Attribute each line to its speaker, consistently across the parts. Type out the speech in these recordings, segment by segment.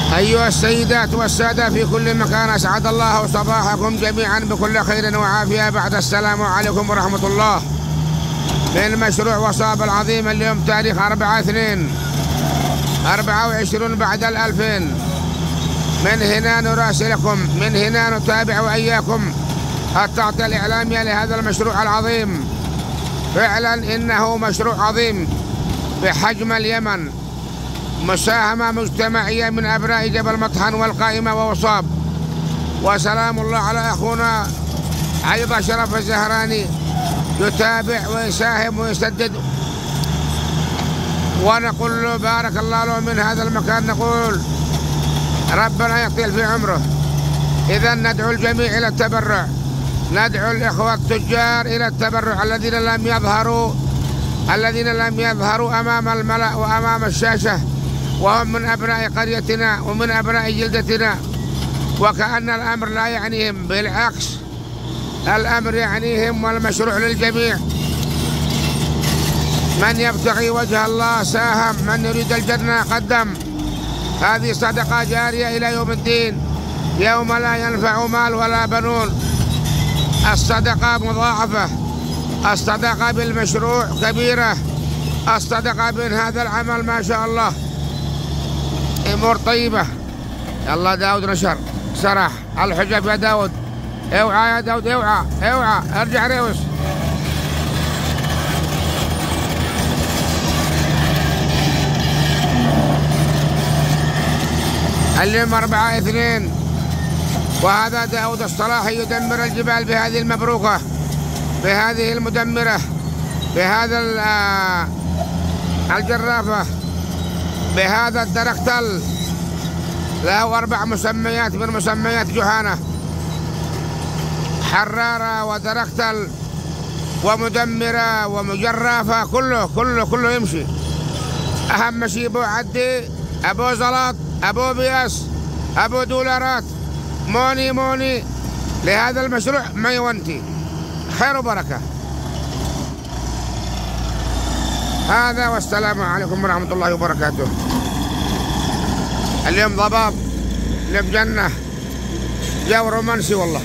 Speaker 1: أيها السيدات والسادة في كل مكان، أسعد الله صباحكم جميعا بكل خير وعافية. بعد السلام عليكم ورحمة الله. من مشروع وصاب العظيم اليوم تاريخ 4/2/24 بعد 2000. من هنا نراسلكم، من هنا نتابع وإياكم التغطية الإعلامية لهذا المشروع العظيم. فعلا إنه مشروع عظيم بحجم اليمن، مساهمة مجتمعية من أبناء جبل مطحن والقائمة ووصاب. وسلام الله على أخونا عيض شرف الزهراني، يتابع ويساهم ويسدد، ونقول له بارك الله له من هذا المكان. نقول ربنا يطيل في عمره. إذا ندعو الجميع إلى التبرع، ندعو الإخوة التجار إلى التبرع الذين لم يظهروا أمام الملأ وأمام الشاشة، وهم من أبناء قريتنا ومن أبناء جلدتنا، وكأن الأمر لا يعنيهم، بالعكس الأمر يعنيهم والمشروع للجميع. من يبتغي وجه الله ساهم، من يريد الجنة قدم. هذه صدقة جارية إلى يوم الدين، يوم لا ينفع مال ولا بنون. الصدقة مضاعفة، الصدقة بالمشروع كبيرة، الصدقة من هذا العمل ما شاء الله أمور طيبة. يلا داود نشر سرح على الحجب يا داود، اوعى يا داود، اوعى ارجع ريوس. اليوم 4/2، وهذا داود الصلاحي يدمر الجبال بهذه المبروكة، بهذه المدمرة، بهذا الجرافة، بهذا الدركتل. له 4 مسميات من مسميات جهانة: حرارة ودركتل ومدمرة ومجرافة، كله يمشي. أهم شيء أبو عدي، أبو زلط، أبو بياس، أبو دولارات، موني لهذا المشروع ما يونتي. خير وبركة. هذا والسلام عليكم ورحمة الله وبركاته. اليوم ضباب، اليوم جنة، جو رومانسي والله.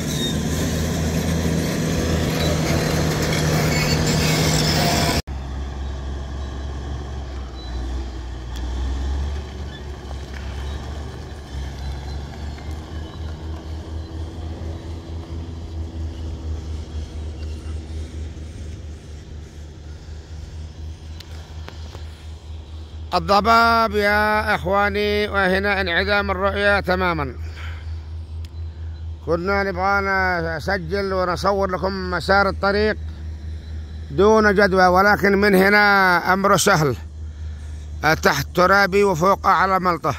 Speaker 1: الضباب يا إخواني، وهنا انعدام الرؤية تماما. كنا نبغى نسجل ونصور لكم مسار الطريق دون جدوى، ولكن من هنا أمر سهل. تحت ترابي وفوق أعلى ملطة،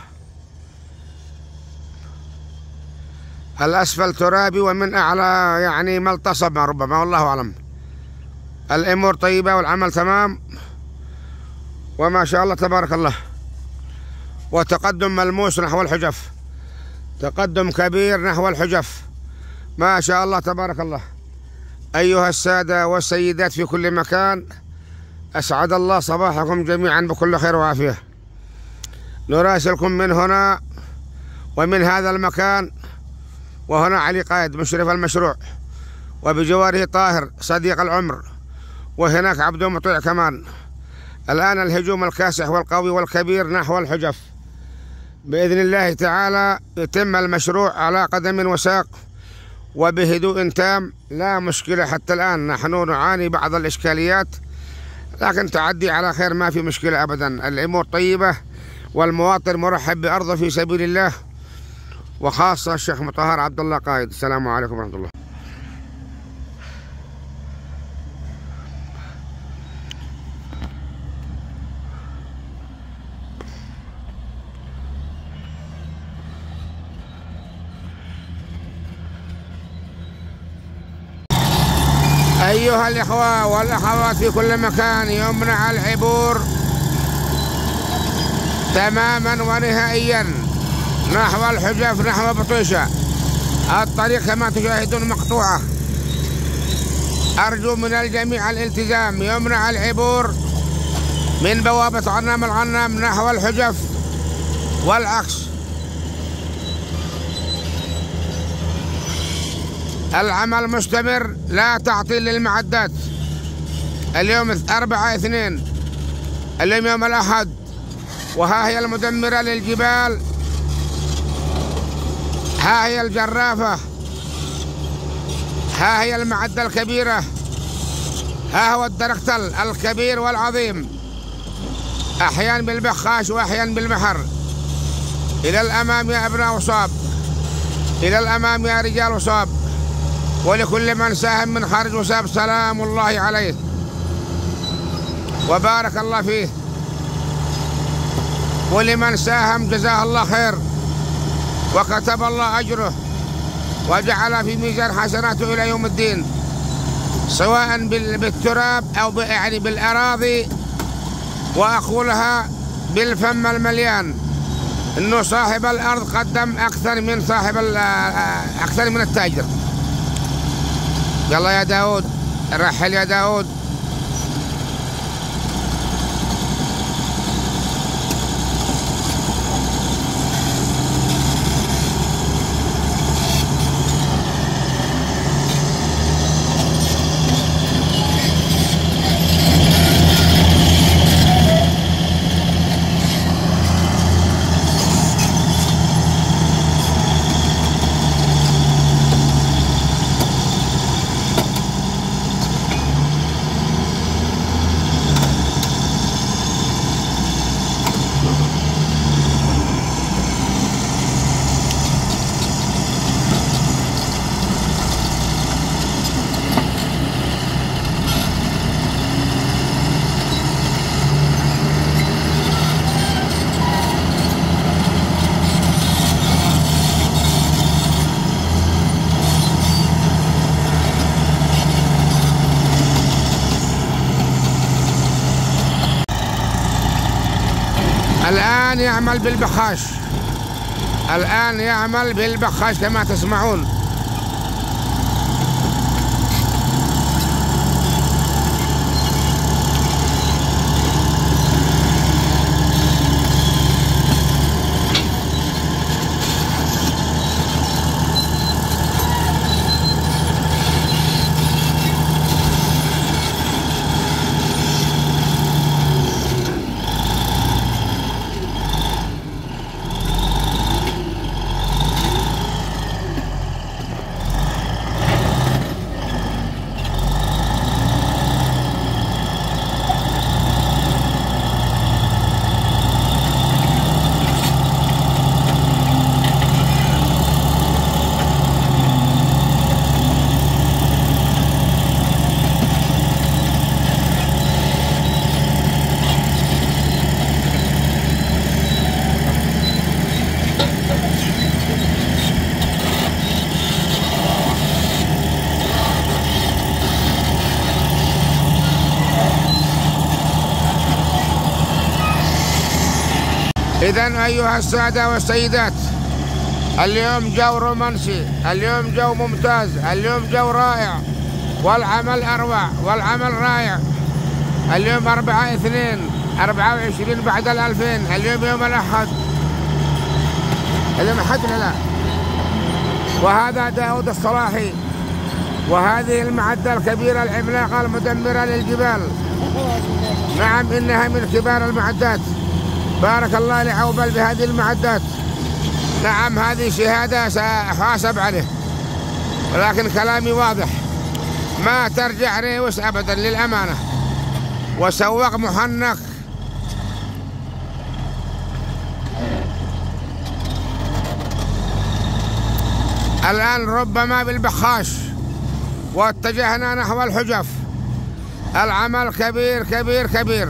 Speaker 1: الأسفل ترابي ومن أعلى يعني ملطة صبا ربما، والله أعلم. الأمور طيبة والعمل تمام، وما شاء الله تبارك الله. وتقدم ملموس نحو الحجف، تقدم كبير نحو الحجف، ما شاء الله تبارك الله. أيها السادة والسيدات في كل مكان، أسعد الله صباحكم جميعا بكل خير وعافية. نراسلكم من هنا ومن هذا المكان. وهنا علي قائد مشرف المشروع، وبجواره طاهر صديق العمر، وهناك عبدو مطيع كمان. الآن الهجوم الكاسح والقوي والكبير نحو الحجف. بإذن الله تعالى يتم المشروع على قدم وساق وبهدوء تام، لا مشكلة. حتى الآن نحن نعاني بعض الإشكاليات، لكن تعدي على خير، ما في مشكلة أبدا. الأمور طيبة والمواطن مرحب بأرضه في سبيل الله، وخاصة الشيخ مطهر عبد الله قائد. السلام عليكم ورحمة الله. أيها الإخوة والأخوات في كل مكان، يمنع العبور تماما ونهائيا نحو الحجف، نحو بطيشة. الطريق كما تشاهدون مقطوعة. أرجو من الجميع الالتزام. يمنع العبور من بوابة غنام الغنام نحو الحجف والعكس. العمل مستمر، لا تعطيل للمعدات. اليوم 4/2، اليوم يوم الأحد، وها هي المدمرة للجبال، ها هي الجرافة، ها هي المعدة الكبيرة، ها هو الدركتل الكبير والعظيم، أحيانا بالبخاش وأحيانا بالمحر. إلى الأمام يا أبناء وصاب، إلى الأمام يا رجال وصاب، ولكل من ساهم من خارج وصاب سلام الله عليه وبارك الله فيه، ولمن ساهم جزاه الله خير وكتب الله أجره وجعل في ميزان حسناته إلى يوم الدين، سواء بالتراب أو يعني بالأراضي. وأقولها بالفم المليان إنه صاحب الأرض قدم أكثر من التاجر. يلا يا داود، رحل يا داود. الآن يعمل بالبخاش، الآن يعمل بالبخاش كما تسمعون. إذن أيها السادة والسيدات، اليوم جو رومانسي، اليوم جو ممتاز، اليوم جو رائع، والعمل أروع والعمل رائع. اليوم 4/2 24 بعد 2000، اليوم يوم الأحد، اليوم أحد لا. وهذا داود الصلاحي، وهذه المعدة الكبيرة العملاقة المدمرة للجبال. نعم إنها من كبار المعدات، بارك الله لعوبل بهذه المعدات. نعم هذه شهادة سأحاسب عليه، ولكن كلامي واضح، ما ترجع ريوس أبدا للأمانة، وسوق محنك. الآن ربما بالبخاش، واتجهنا نحو الحجف. العمل كبير كبير كبير،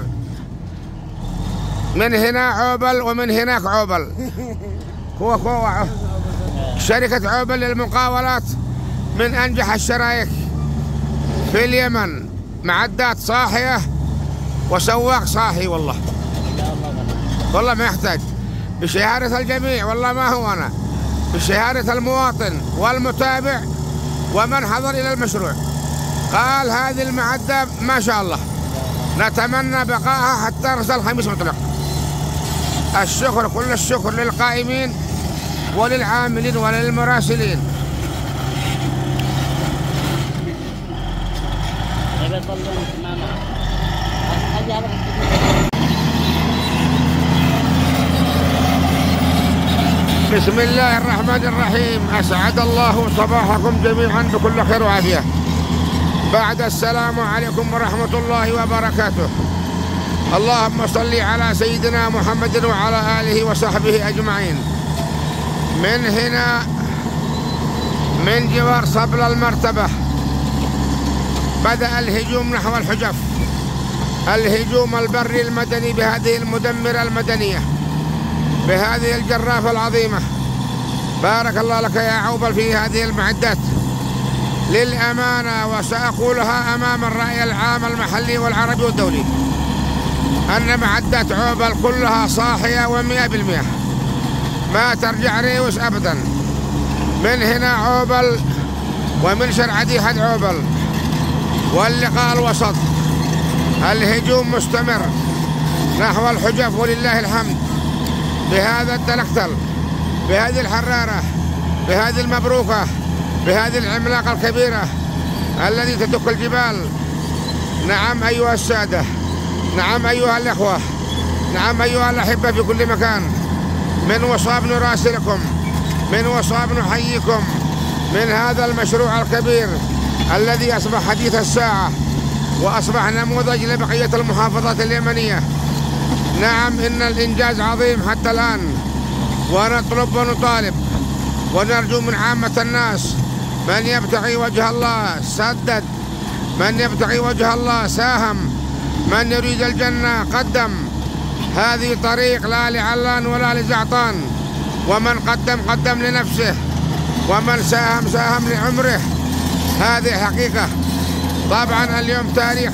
Speaker 1: من هنا عوبل ومن هناك عوبل. هو شركة عوبل للمقاولات من أنجح الشرايك في اليمن، معدات صاحية وسواق صاحي. والله ما يحتاج، بشهادة الجميع، والله ما هو أنا، بشهادة المواطن والمتابع ومن حضر إلى المشروع. قال هذه المعدة ما شاء الله، نتمنى بقائها حتى رأس الخميس مطلق. الشكر، كل الشكر للقائمين وللعاملين وللمراسلين. بسم الله الرحمن الرحيم. أسعد الله صباحكم جميعا بكل خير وعافية. بعد السلام عليكم ورحمة الله وبركاته. اللهم صل على سيدنا محمد وعلى آله وصحبه أجمعين. من هنا من جوار صبل المرتبة بدأ الهجوم نحو الحجف، الهجوم البري المدني بهذه المدمرة المدنية، بهذه الجرافة العظيمة. بارك الله لك يا عوبل في هذه المعدات. للأمانة وسأقولها أمام الرأي العام المحلي والعربي والدولي أن معدات عوبل كلها صاحية و100%، ما ترجع ريوس أبدا. من هنا عوبل ومن شرع ديحة عوبل واللقاء الوسط، الهجوم مستمر نحو الحجف ولله الحمد. بهذا التلقتل، بهذه الحرارة، بهذه المبروكة، بهذه العملاقة الكبيرة التي تدك الجبال. نعم أيها السادة، نعم أيها الأخوة، نعم أيها الأحبة في كل مكان. من وصاب نراسلكم، من وصاب نحييكم من هذا المشروع الكبير الذي أصبح حديث الساعة وأصبح نموذج لبقية المحافظات اليمنية. نعم إن الإنجاز عظيم حتى الآن، ونطلب ونطالب ونرجو من عامة الناس من يبتغي وجه الله سدد، من يبتغي وجه الله ساهم، من يريد الجنة قدم. هذه طريق لا لعلان ولا لزعطان، ومن قدم قدم لنفسه، ومن ساهم ساهم لعمره. هذه حقيقة. طبعا اليوم تاريخ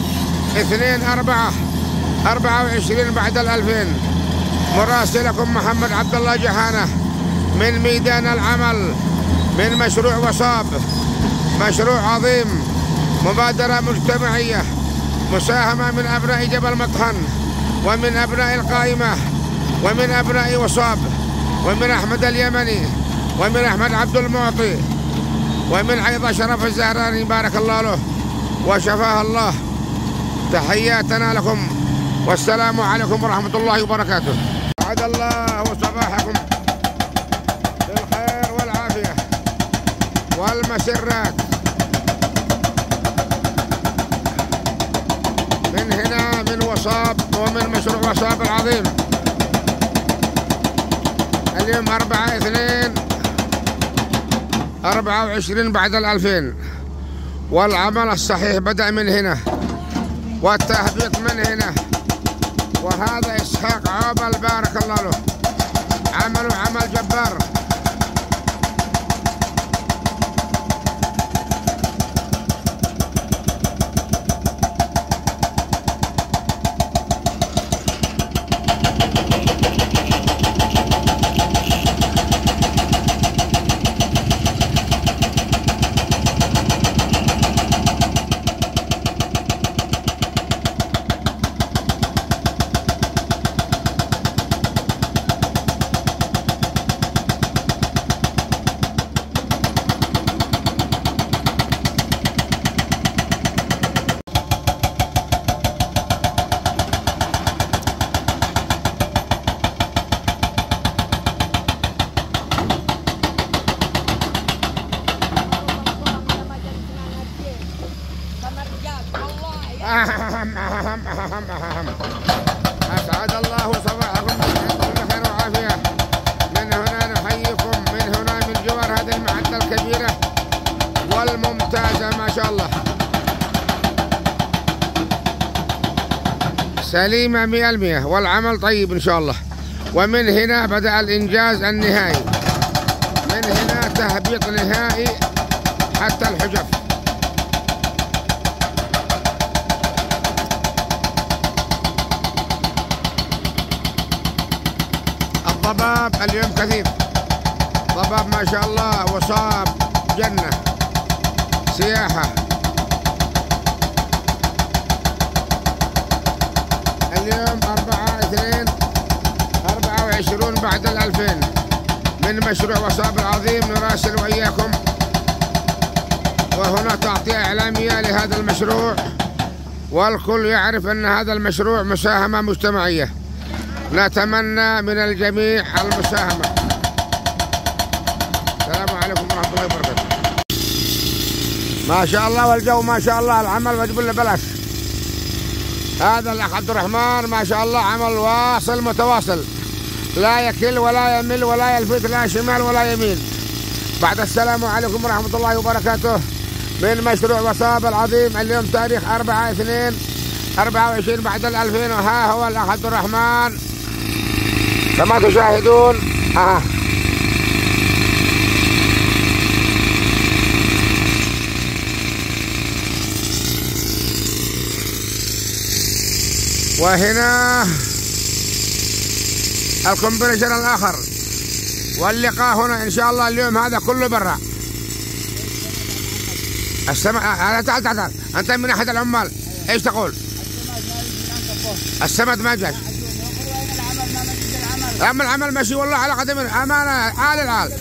Speaker 1: 2/4/24 بعد 2000. مراسلكم محمد عبد الله جهانة من ميدان العمل، من مشروع وصاب، مشروع عظيم، مبادرة مجتمعية، مساهمة من أبناء جبل مطحن ومن أبناء القائمة ومن أبناء وصاب ومن أحمد اليمني ومن أحمد عبد المعطي ومن أيضا شرف الزهراني بارك الله له وشفاه الله. تحياتنا لكم والسلام عليكم ورحمة الله وبركاته. سعد الله صباحكم بالخير والعافية والمسرات. من هنا من وصاب ومن مشروع وصاب العظيم. اليوم 4/2/24 بعد 2000، والعمل الصحيح بدأ من هنا والتهبيط من هنا. وهذا إسحاق عوبل بارك الله له، عملوا عمل جبار. أسعد الله صباحكم بكل خير وعافية. من هنا نحييكم، من هنا من جوار هذه المعدة الكبيرة والممتازة ما شاء الله، سليمة 100%، والعمل طيب إن شاء الله. ومن هنا بدأ الإنجاز النهائي، من هنا تهبيط نهائي حتى الحجف. الضباب اليوم كثير، ضباب ما شاء الله، وصاب جنة سياحة. اليوم 4/2/24 بعد 2000 من مشروع وصاب العظيم. نراسل وإياكم وهنا تغطية إعلامية لهذا المشروع، والكل يعرف أن هذا المشروع مساهمة مجتمعية. نتمنى من الجميع المساهمة. السلام عليكم ورحمة الله وبركاته. ما شاء الله والجو ما شاء الله، العمل مجبول بلاش. هذا الأخ عبد الرحمن ما شاء الله عمل واصل متواصل، لا يكل ولا يمل ولا يلفت لا شمال ولا يمين. بعد السلام عليكم ورحمة الله وبركاته من مشروع وصاب العظيم. اليوم تاريخ 4/2/24 بعد 2000، وها هو الأخ عبد الرحمن كما تشاهدون. وهنا الكمبريشن الآخر، واللقاء هنا إن شاء الله اليوم هذا كله برا. تعال تعال أنت من أحد العمال، إيش تقول؟ السمد ما جاش. أما العمل ماشي والله على قدم أمانة عال العال.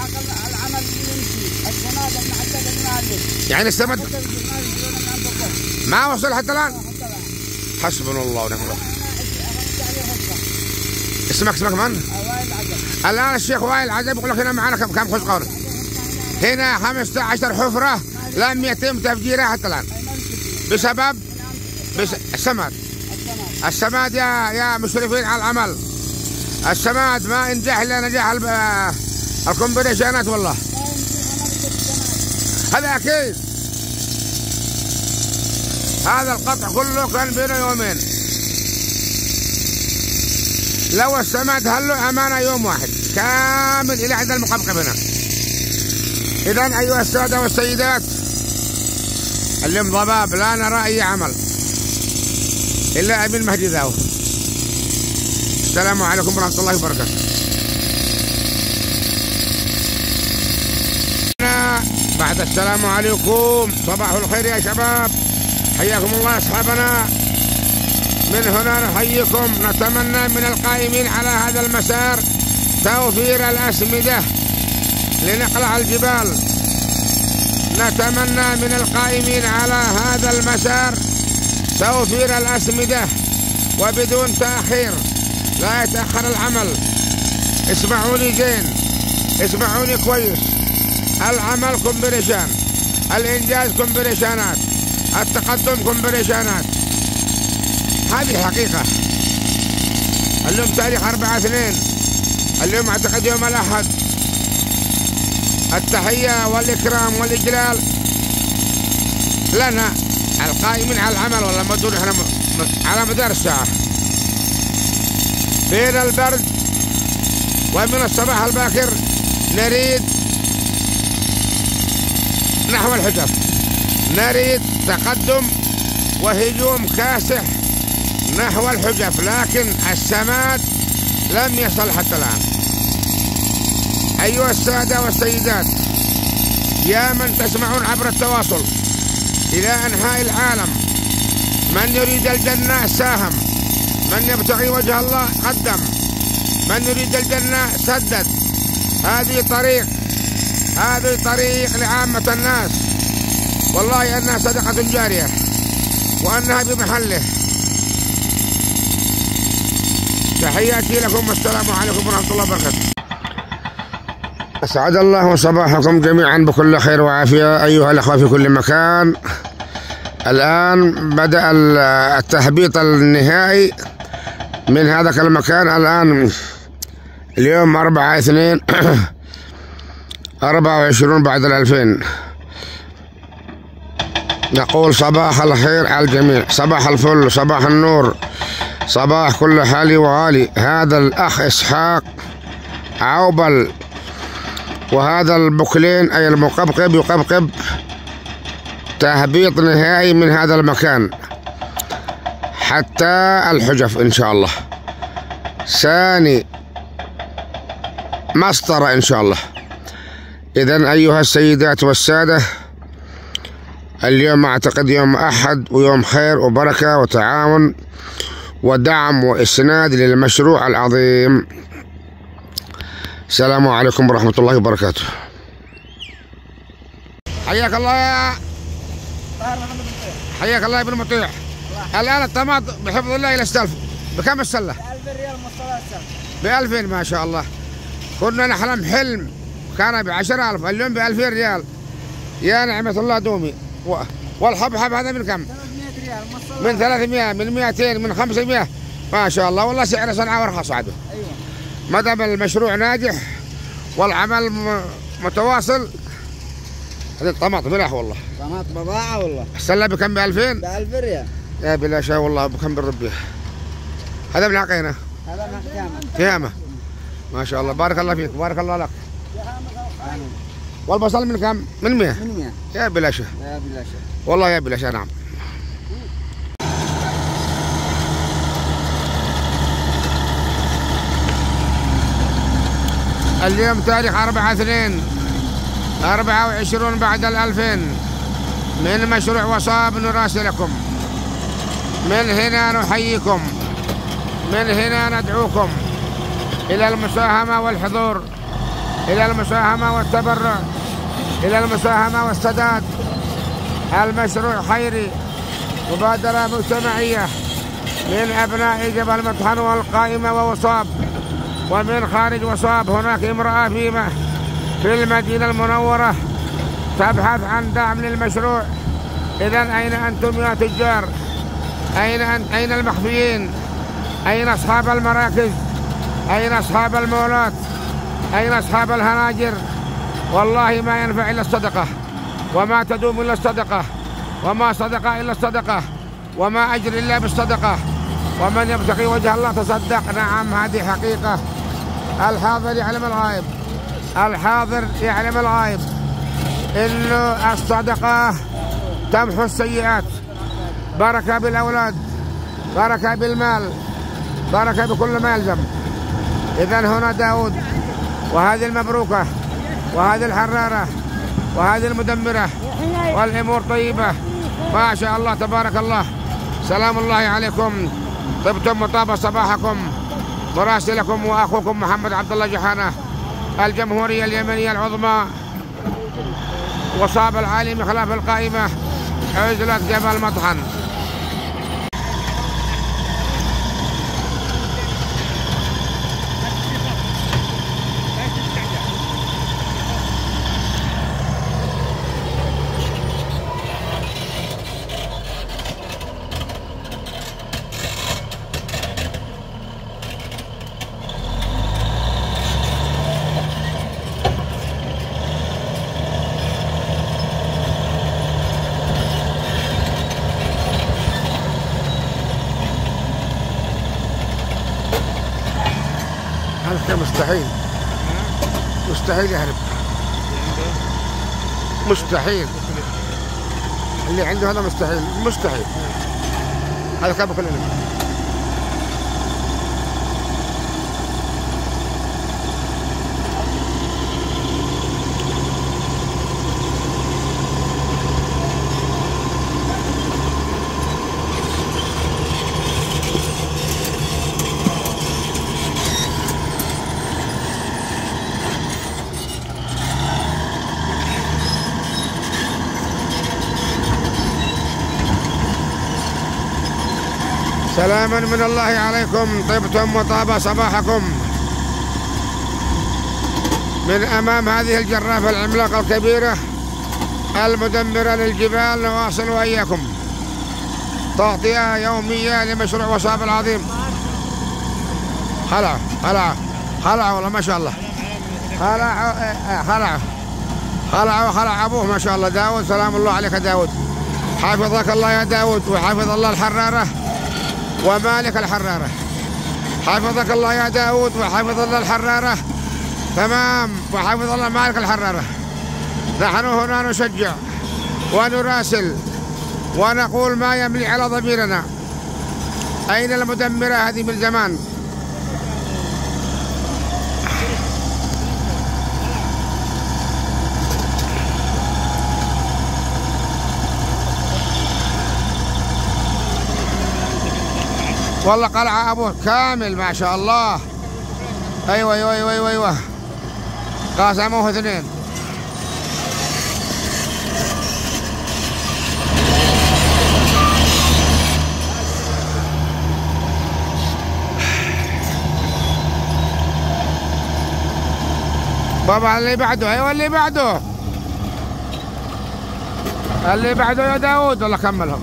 Speaker 1: يعني السمد ما وصل حتى الآن. حسبنا الله ونعم الوكيل. اسمك من؟ الآن الشيخ وائل العزب يقول لك هنا معنا كم خزقان. هنا 15 حفرة لم يتم تفجيرها حتى الآن بسبب السماد يا مشرفين على العمل. السماد ما ينجح إلا نجاح الكومبريشنات والله. هذا أكيد. هذا القطع كله كان بينه يومين. لو السماد هلو أمانة يوم واحد كامل إلى عند المقبقب هنا. إذن أيها السادة والسيدات، اليوم ضباب لا نرى أي عمل إلا أمين مهدي ذاو. السلام عليكم ورحمة الله وبركاته. بعد السلام عليكم، صباح الخير يا شباب، حياكم الله أصحابنا. من هنا نحييكم. نتمنى من القائمين على هذا المسار توفير الأسمدة لنقلع الجبال. نتمنى من القائمين على هذا المسار توفير الأسمدة وبدون تأخير، لا يتأخر العمل. اسمعوني زين، اسمعوني كويس. العمل كومبريشان، الإنجاز كومبريشانات، التقدم كومبريشانات. هذه حقيقة. اليوم تاريخ 4/2، اليوم أعتقد يوم الأحد. التحية والإكرام والإجلال لنا القائمين على العمل، والله ما دون احنا على مدار الساعة بين البرد ومن الصباح الباكر نريد نحو الحجف، نريد تقدم وهجوم كاسح نحو الحجف، لكن السماد لم يصل حتى الآن. أيها السادة والسيدات، يا من تسمعون عبر التواصل إلى أنحاء العالم، من يريد الجنة ساهم، من يبتغي وجه الله قدم، من يريد الجنة سدد. هذه طريق لعامة الناس، والله أنها صدقة جارية وأنها بمحله. تحياتي لكم والسلام عليكم ورحمة الله وبركاته. أسعد الله صباحكم جميعا بكل خير وعافية أيها الأخوة في كل مكان. الآن بدأ التهبيط النهائي من هذاك المكان. الآن اليوم 4/2/24 بعد 2000. نقول صباح الخير على الجميع، صباح الفل، صباح النور، صباح كل حالي وغالي. هذا الأخ إسحاق عوبل، وهذا البكلين أي المقبقب يقبقب تهبيط نهائي من هذا المكان حتى الحجف إن شاء الله. ثاني مسطرة إن شاء الله. إذن أيها السيدات والسادة، اليوم أعتقد يوم أحد ويوم خير وبركة وتعاون ودعم وإسناد للمشروع العظيم. السلام عليكم ورحمة الله وبركاته. حياك الله يا حياك الله يا ابن مطيع. الآن الطماط بحفظ الله إلى السلف بكم السلة؟
Speaker 2: ب1000 ريال مصطلح السلف.
Speaker 1: ب2000 ما شاء الله. كنا نحلم حلم كان ب10,000 اليوم ب2000 ريال. يا نعمة الله دومي. والحبحب هذا من كم؟
Speaker 2: 300 ريال مصطلح.
Speaker 1: من 300 من 200 من 500 ما شاء الله. والله سعر صنعاء وارخص عاده.
Speaker 2: ايوه.
Speaker 1: ما دام المشروع ناجح والعمل متواصل. هذا الطماط ملح والله.
Speaker 2: طماط بضاعة والله.
Speaker 1: السلة بكم ب2000؟
Speaker 2: ب1000 ريال.
Speaker 1: يا بلا شاء والله بكم بالربية. هذا من عقينا.
Speaker 2: هذا من تهامة.
Speaker 1: تهامة. ما شاء الله بارك الله فيك بارك الله لك. والبصل من كم؟ من 100.
Speaker 2: من 100.
Speaker 1: يا بلا شاء.
Speaker 2: يا بلا شاء.
Speaker 1: والله يا بلا شاء نعم. اليوم تاريخ 4/2/24 بعد 2000 من مشروع وصاب نراسلكم. من هنا نحييكم، من هنا ندعوكم إلى المساهمة والحضور، إلى المساهمة والتبرع، إلى المساهمة والسداد. المشروع خيري، مبادرة مجتمعية من أبناء جبل مطحن والقائمة ووصاب، ومن خارج وصاب. هناك امرأة في المدينة المنورة تبحث عن دعم للمشروع. إذن أين أنتم يا تجار؟ أين المخفيين؟ أين أصحاب المراكز؟ أين أصحاب المولات؟ أين أصحاب الهناجر؟ والله ما ينفع إلا الصدقة، وما تدوم إلا الصدقة، وما صدقة إلا الصدقة، وما أجر إلا بالصدقة. ومن يبتغي وجه الله تصدق. نعم هذه حقيقة. الحاضر يعلم الغائب، الحاضر يعلم الغائب. إنه الصدقة تمحو السيئات. بركة بالأولاد، بركة بالمال، بركة بكل ما يلزم. إذن هنا داود، وهذه المبروكة، وهذه الحرارة، وهذه المدمرة، والأمور طيبة ما شاء الله تبارك الله. سلام الله عليكم. طبتم وطاب صباحكم. مراسلكم وأخوكم محمد عبد الله جحانة، الجمهورية اليمنية العظمى، وصاب العالي من خلاف القائمة، عزلة جبل مطحن. هذا مستحيل، مستحيل يهرب، مستحيل. اللي عنده هذا مستحيل، مستحيل. هذا كابو كلنا. سلاما من الله عليكم. طبتم وطاب صباحكم. من أمام هذه الجرافة العملاقة الكبيرة المدمرة للجبال نواصل وإياكم تغطية يومية لمشروع وصاب العظيم. خلع خلع خلع والله ما شاء الله. خلع خلع خلع وخلع أبوه ما شاء الله. داود سلام الله عليك داود. حافظك الله يا داود، وحافظ الله الحرارة ومالك الحرارة. حافظك الله يا داود، وحافظ الله الحرارة. تمام. وحافظ الله مالك الحرارة. نحن هنا نشجع ونراسل ونقول ما يملي على ضميرنا. أين المدمرة هذه من زمان؟ والله قلعة أبوه كامل ما شاء الله. أيوة أيوة أيوة أيوة, أيوة. قاسموه 2. بابا اللي بعده. ايوه اللي بعده، اللي بعده يا داود. والله كملهم.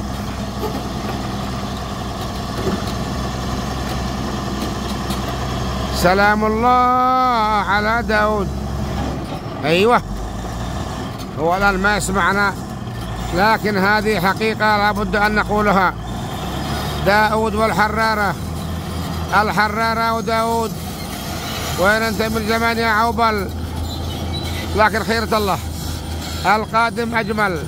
Speaker 1: سلام الله على داود. ايوه هو الان ما يسمعنا، لكن هذه حقيقة لابد ان نقولها. داود والحرارة، الحرارة وداود. وين انت من زمان يا عوبل؟ لكن خيرة الله، القادم اجمل.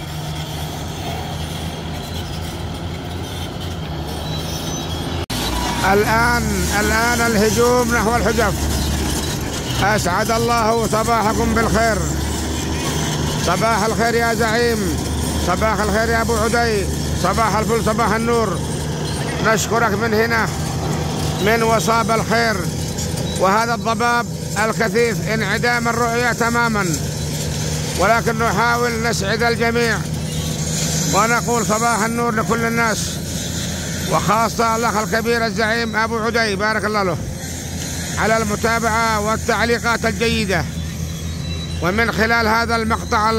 Speaker 1: الان الهجوم نحو الحجف. اسعد الله صباحكم بالخير. صباح الخير يا زعيم، صباح الخير يا ابو عدي، صباح الفل، صباح النور. نشكرك من هنا من وصاب الخير. وهذا الضباب الكثيف انعدام الرؤية تماما، ولكن نحاول نسعد الجميع ونقول صباح النور لكل الناس، وخاصة الأخ الكبير الزعيم أبو عدي بارك الله له على المتابعة والتعليقات الجيدة. ومن خلال هذا المقطع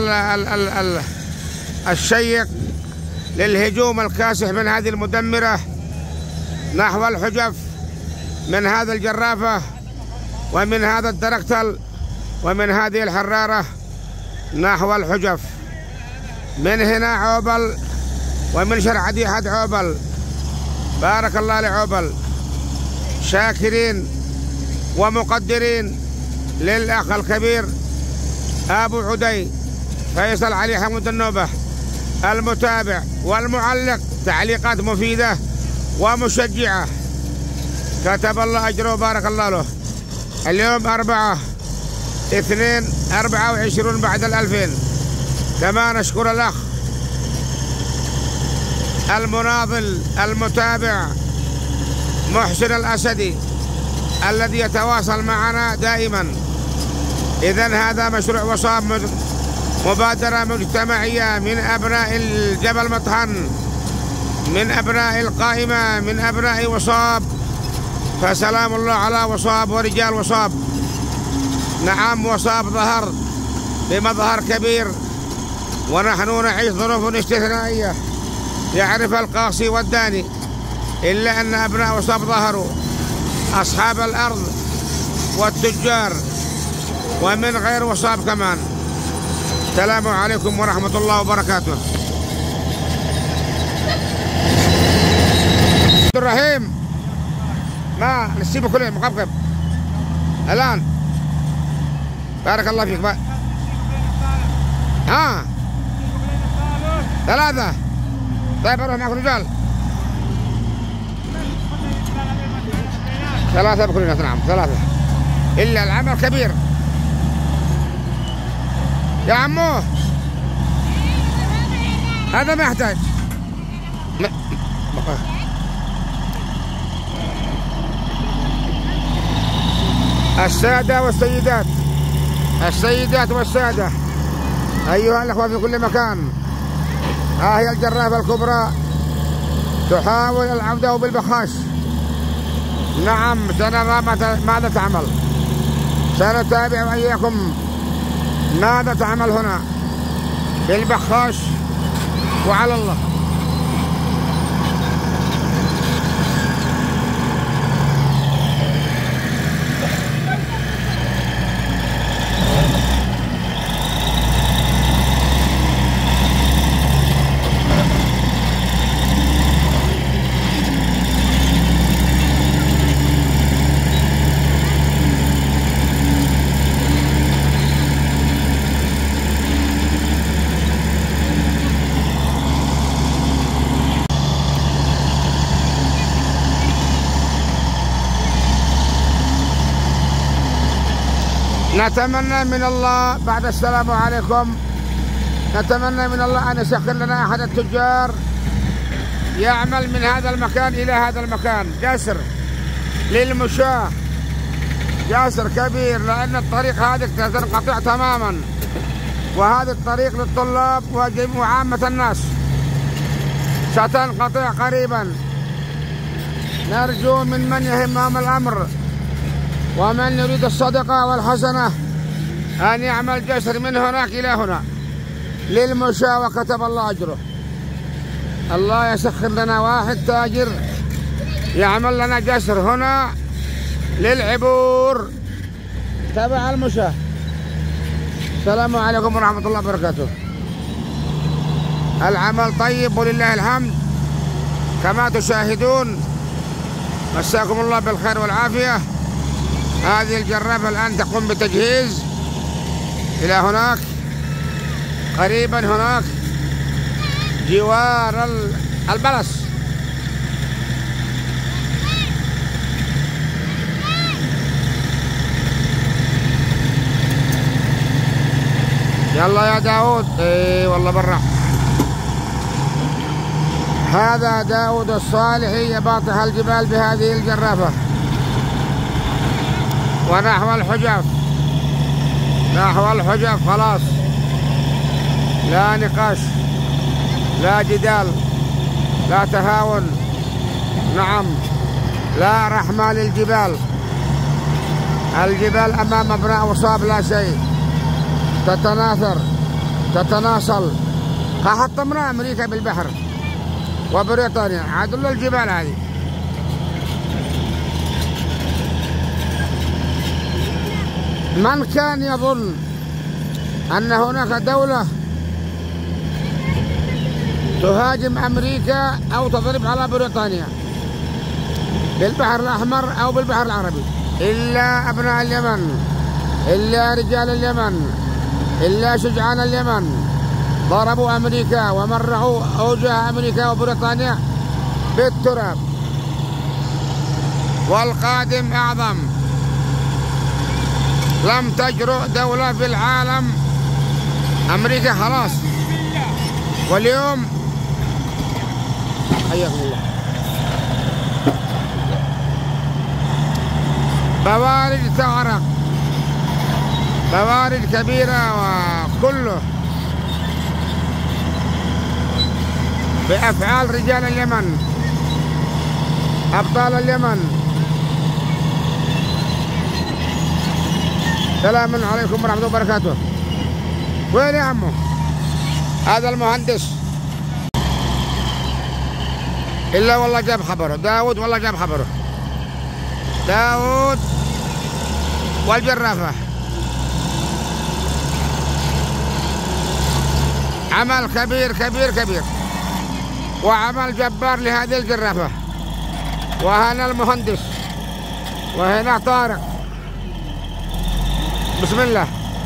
Speaker 1: الشيق للهجوم الكاسح من هذه المدمرة نحو الحجف، من هذا الجرافة ومن هذا الدركتل ومن هذه الحرارة نحو الحجف. من هنا عوبل ومن شرع ديحة عوبل. بارك الله لعوبل، شاكرين ومقدرين للأخ الكبير أبو عدي فيصل علي حمود النوبة، المتابع والمعلق، تعليقات مفيدة ومشجعة، كتب الله أجره بارك الله له. اليوم 4/2/24 بعد 2000. كما نشكر الأخ المناضل المتابع محسن الأسدي الذي يتواصل معنا دائما. إذن هذا مشروع وصاب، مبادرة مجتمعية من أبناء الجبل مطحن، من أبناء القائمة، من أبناء وصاب. فسلام الله على وصاب ورجال وصاب. نعم وصاب ظهر بمظهر كبير، ونحن نعيش ظروف استثنائية يعرف القاصي والداني، إلا أن أبناء وصاب ظهروا، أصحاب الأرض والتجار ومن غير وصاب كمان. السلام عليكم ورحمة الله وبركاته. عبد الرحيم ما نسيبه كله مقبقب الآن. بارك الله فيك. ها 3. طيب اروح معكم رجال 3 بكل الناس. نعم 3، إلا العمل كبير يا عمو. هذا ما يحتاج. السادة والسيدات، السيدات والسادة، أيها الأخوة في كل مكان، ها هي الجرافة الكبرى تحاول العودة بالبخاش. نعم سنرى ماذا تعمل، سنتابع إياكم ماذا تعمل هنا بالبخاش وعلى الله. نتمنى من الله بعد السلام عليكم، نتمنى من الله أن يسخر لنا أحد التجار يعمل من هذا المكان إلى هذا المكان جسر للمشاة، جسر كبير، لأن الطريق هذه تنقطع تماما، وهذا الطريق للطلاب وعامة الناس ستنقطع قريبا. نرجو من يهمهم الأمر ومن يريد الصدقة والحسنة أن يعمل جسر من هناك إلى هنا للمشاة وكتب الله أجره. الله يسخر لنا واحد تاجر يعمل لنا جسر هنا للعبور تبع المشاة. السلام عليكم ورحمة الله وبركاته. العمل طيب ولله الحمد كما تشاهدون. مساكم الله بالخير والعافية. هذه الجرافة الآن تقوم بتجهيز إلى هناك قريبا هناك جوار البلس. يلا يا داود. اي والله برا. هذا داود الصالحي يباطح الجبال بهذه الجرافة ونحو الحجاف. نحو الحجاف خلاص، لا نقاش، لا جدال، لا تهاون. نعم، لا رحمة للجبال. الجبال أمام أبناء وصاب لا شيء، تتناثر تتناصل. حطمنا أمريكا بالبحر وبريطانيا، عدل الجبال هذه. من كان يظن أن هناك دولة تهاجم أمريكا أو تضرب على بريطانيا بالبحر الأحمر أو بالبحر العربي إلا أبناء اليمن، إلا رجال اليمن، إلا شجعان اليمن، ضربوا أمريكا ومرعوا أوجه أمريكا وبريطانيا بالتراب. والقادم أعظم. لم تجرؤ دولة في العالم. أمريكا خلاص. واليوم حياكم الله بوارج تغرق، بوارج كبيرة، وكله بأفعال رجال اليمن، أبطال اليمن. السلام عليكم ورحمة الله وبركاته. وين يا عمو؟ هذا المهندس إلا والله جاب خبره. داود والله جاب خبره. داود والجرافة. عمل كبير كبير كبير وعمل جبار لهذه الجرافة. وهنا المهندس وهنا طارق. بسم الله.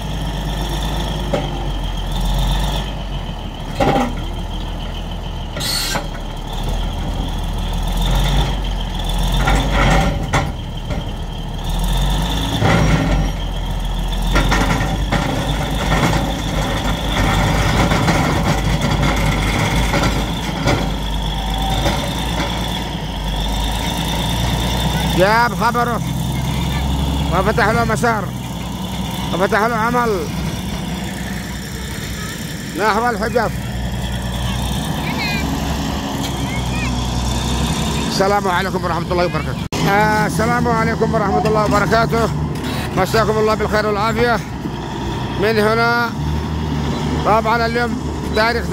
Speaker 1: جاب خبره وفتح له مسار وفتح له عمل نحو الحجاف. السلام عليكم ورحمة الله وبركاته. السلام عليكم ورحمة الله وبركاته. مساكم الله بالخير والعافية. من هنا طبعا اليوم تاريخ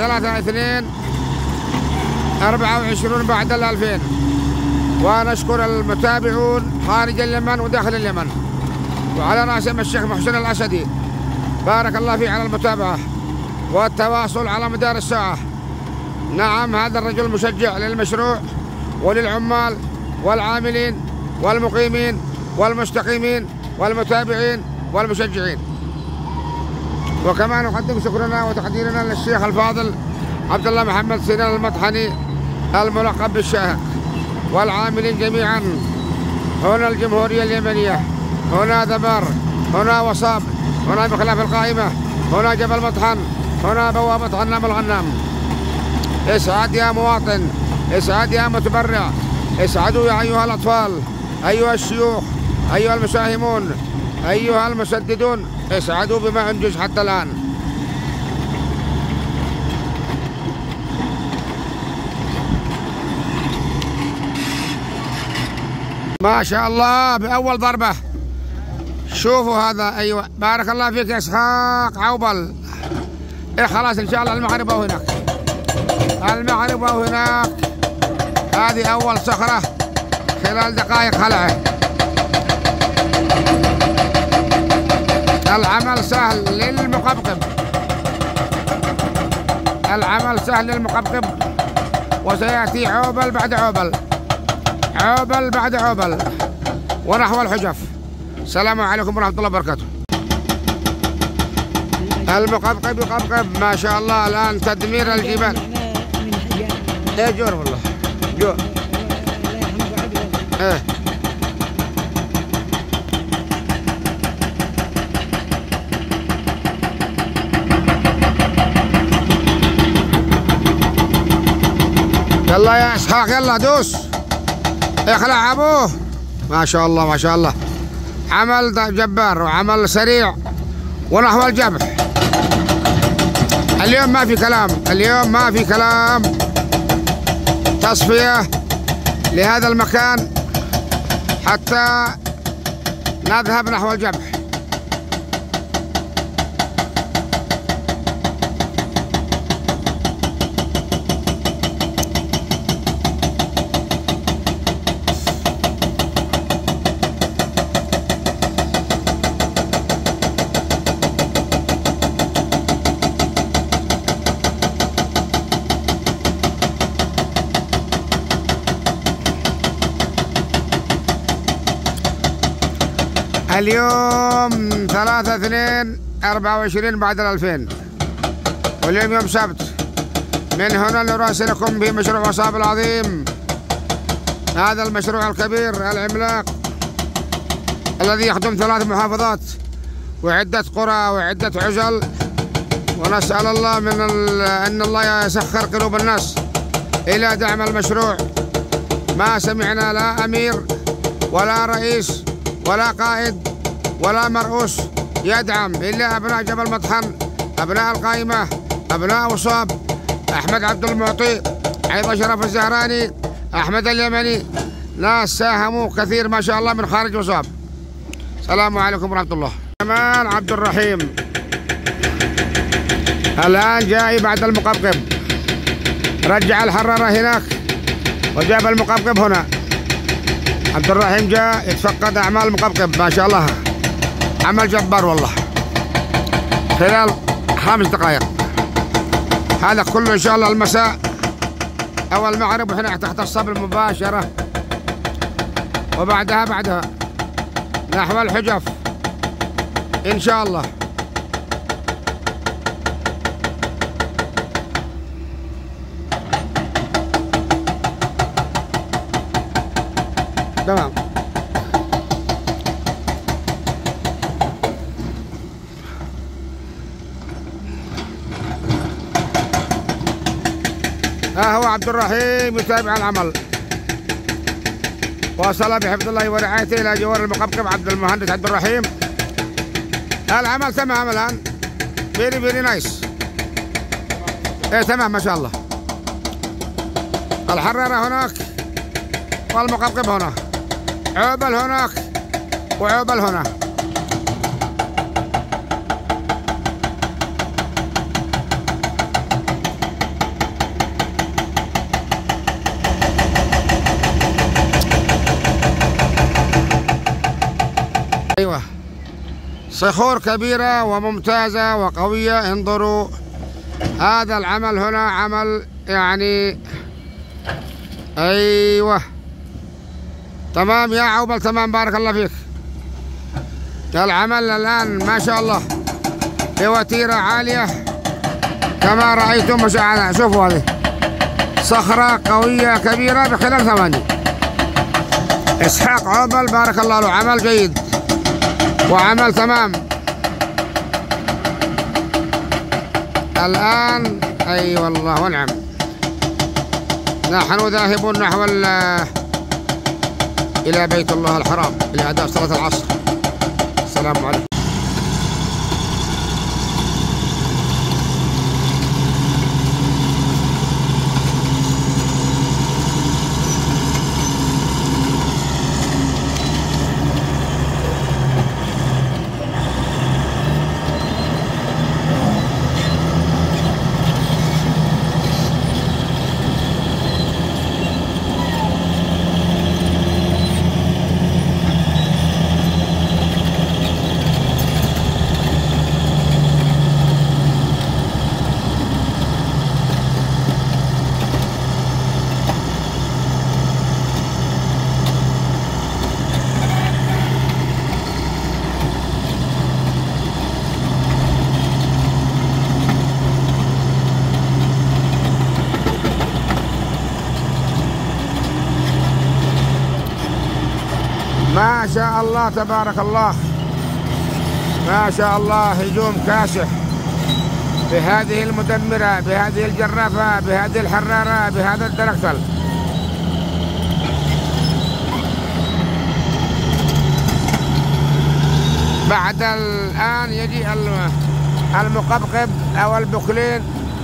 Speaker 1: 3/2/24 بعد 2000. ونشكر المتابعون خارج اليمن وداخل اليمن، وعلى رأسهم الشيخ محسن الأسدي. بارك الله فيه على المتابعة والتواصل على مدار الساعة. نعم، هذا الرجل مشجع للمشروع وللعمال والعاملين والمقيمين والمستقيمين والمتابعين والمشجعين. وكما نقدم شكرنا وتقديرنا للشيخ الفاضل عبد الله محمد سنان المطحني الملقب بالشاهق، والعاملين جميعا. هنا الجمهورية اليمنية، هنا ذمار، هنا وصاب، هنا بخلاف القائمة، هنا جبل مطحن، هنا بوابة غنام الغنام. اسعد يا مواطن، اسعد يا متبرع، اسعدوا يا أيها الأطفال، أيها الشيوخ، أيها المساهمون، أيها المسددون، اسعدوا بما أنجز حتى الآن. ما شاء الله بأول ضربة شوفوا هذا. ايوه بارك الله فيك يا اسحاق عوبل. إيه خلاص ان شاء الله المغرب او هناك. المغرب او هناك. هذه اول صخرة خلال دقائق خلعه. العمل سهل للمقبقب. العمل سهل للمقبقب، وسيأتي عوبل بعد عوبل، عوبل بعد عوبل ونحو الحجف. السلام عليكم ورحمة الله وبركاته. المقبقب يقبقب ما شاء الله. الآن تدمير الجبال. ايه جور والله جور. ايه يلا يا اسحاق يلا دوس اخلع ابوه. ما شاء الله ما شاء الله. عمل جبار وعمل سريع ونحو الجبح. اليوم ما في كلام، اليوم ما في كلام. تصفية لهذا المكان حتى نذهب نحو الجبح. اليوم 3/2/24 بعد 2000، واليوم يوم سبت. من هنا نراسلكم بمشروع وصاب العظيم، هذا المشروع الكبير العملاق الذي يخدم 3 محافظات وعدة قرى وعدة عزل. ونسأل الله أن الله يسخر قلوب الناس إلى دعم المشروع. ما سمعنا لا أمير ولا رئيس ولا قائد ولا مرؤوس يدعم إلا أبناء جبل مطحن، أبناء القائمة، أبناء وصاب، أحمد عبد المعطي، أيضا شرف الزهراني، أحمد اليمني. ناس ساهموا كثير ما شاء الله من خارج وصاب. السلام عليكم ورحمة الله. كمان عبد الرحيم الآن جاي بعد المقبقب، رجع الحرارة هناك وجاب المقبقب هنا. عبد الرحيم جاء يتفقد أعمال المقبقب ما شاء الله. عمل جبار والله خلال 5 دقائق. هذا كله إن شاء الله المساء أو المغرب، وإحنا تحت الصبر مباشرة، وبعدها نحو الحجف إن شاء الله. تمام. ها هو عبد الرحيم يتابع العمل، وصل بحفظ الله ورعايته الى جوار المقبقب عبد المهندس عبد الرحيم. العمل تمام الان، فيري نايس. ايه تمام ما شاء الله. الحرارة هناك والمقبقب هنا، عوبل هناك وعوبل هنا. ايوه صخور كبيرة وممتازة وقوية. انظروا هذا العمل هنا عمل يعني ايوه تمام يا عوبل تمام. بارك الله فيك. العمل الآن ما شاء الله بوتيرة عالية كما رأيتم مشاهدينا. شوفوا هذه صخرة قوية كبيرة بخلال 8. إسحاق عوبل بارك الله له، عمل جيد وعمل تمام. الآن أي والله ونعم نحن ذاهبون نحو إلى بيت الله الحرام لأداء صلاة العصر. السلام عليكم. ما شاء الله تبارك الله، ما شاء الله، هجوم كاسح بهذه المدمرة، بهذه الجرافة، بهذه الحرارة، بهذا الدركتل. بعد الآن يجي المقبقب أو البوكلين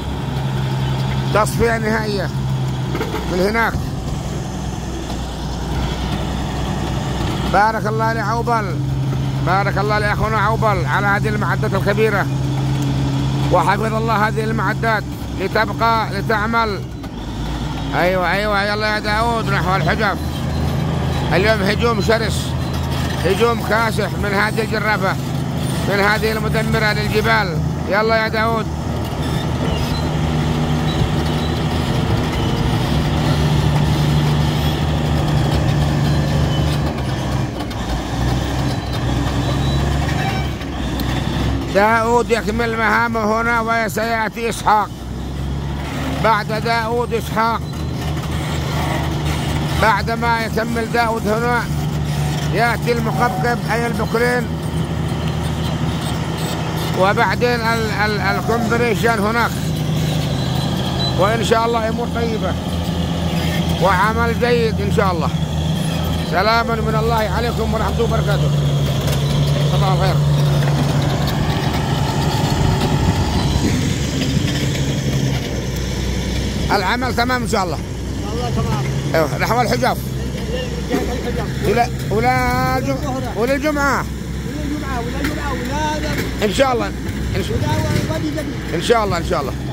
Speaker 1: تصفية نهائية من هناك. بارك الله لعوبل، بارك الله لأخونا عوبل على هذه المعدات الكبيرة، وحفظ الله هذه المعدات لتبقى لتعمل. أيوة يلا يا داود نحو الحجف. اليوم هجوم شرس، هجوم كاسح من هذه الجرافة، من هذه المدمرة للجبال. يلا يا داود. داود يكمل مهامه هنا وسيأتي إسحاق. بعد داود إسحاق، بعد ما يكمل داود هنا يأتي المقبقب أي البكرين، وبعدين الكومبريشن هناك. وإن شاء الله أمور طيبة وعمل جيد إن شاء الله. سلام من الله عليكم ورحمة الله وبركاته. صباح الخير. العمل تمام إن شاء الله.
Speaker 2: والله تمام.
Speaker 1: أيوه نحو الحجاف. ولا الجمعة
Speaker 2: ولا الجمعة
Speaker 1: إن شاء الله. إن شاء الله.